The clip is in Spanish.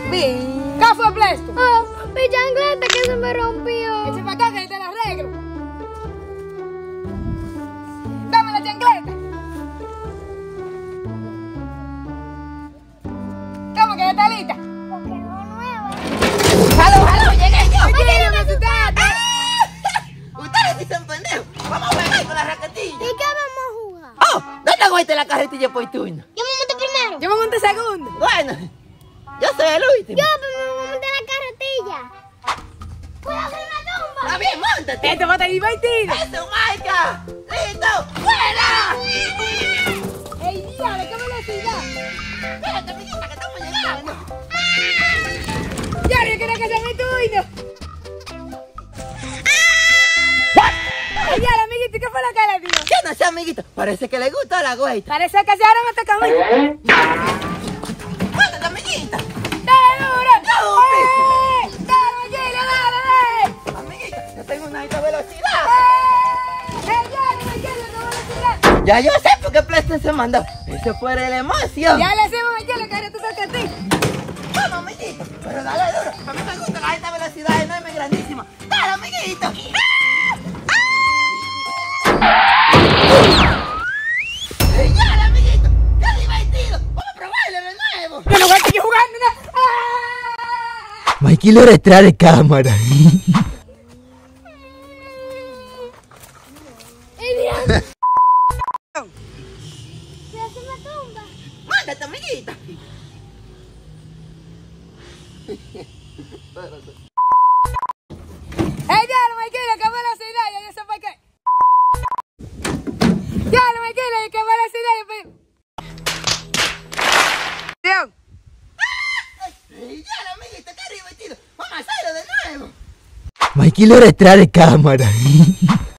Bien. ¿Qué fue presto? Oh, mi chancleta que se me rompió. Eche para acá que te la arreglo. Dame la chancleta. ¿Cómo que ya está lista? Porque no nueva. ¡Halo, llegué yo! Oye, no me asustaste. Ustedes sí son pendejos. Vamos a jugar con la raquetilla. ¿Y qué vamos a jugar? Oh, ¿dónde aguante la carretilla por turno? Yo me monté primero. Yo me monté segundo. Bueno, yo soy el último. Yo me monté la carretilla. ¡Puedo hacer una tumba! Está bien, montate. Esto va a estar divertido. ¡Eso, Maika! ¡Listo! ¡Fuera! ¡Ey, diablo, qué velocidad! Espérate, amiguita, que estamos llegando. Ya, yo quería que sea mi turno. Ey, diablo, amiguito, ¿qué fue lo que le dio? Yo no sé, amiguito. Parece que le gusta la güey. Parece que se ahora me toca a mí. ¡Mándate, amiguita! ¡Dale duro! ¡No, ¡Dale, Gila, dale! Amiguita, yo tengo una alta velocidad. ¡Ey, Gila, no velocidad! Ya yo sé por qué PlayStation se mandó. Eso fue la emoción. Ya le hacemos, Gila, que ahora te toca a ti. Vamos, amiguito. Pero dale duro. A mí me gusta la alta velocidad enorme y grandísima. ¡Dale, amiguito! ¡Señor, amiguito! ¡Qué divertido! ¡Vamos a probarlo de nuevo! Yo no voy a seguir jugando, ¿no? Mikey lo retrae cámara. ¿Se hace una tumba? ¡Mándate, amiguita! ¡Ey, diablo, Maikila, qué velocidad! Ya yo sé por qué. ¡Diablo, Maikila, qué velocidad! ¡Dios! ¡Señor, amiguito! ¡Qué divertido! ¡Vamos a hacerlo de nuevo! Mikey lo retrae cámara.